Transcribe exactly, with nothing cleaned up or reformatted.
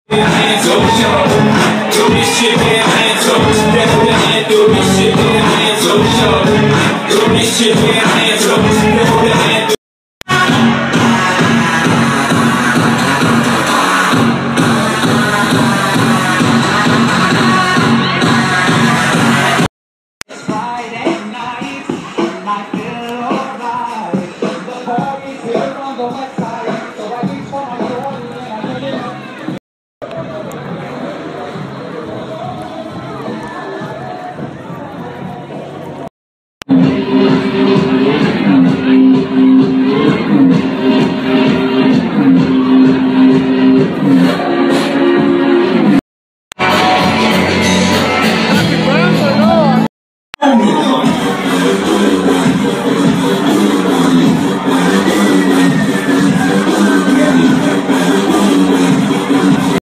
Hands up, y'all. Do this shit, man, hands up. That's what I do this shit, man, hands up, y'all. Do this shit, man, hands up.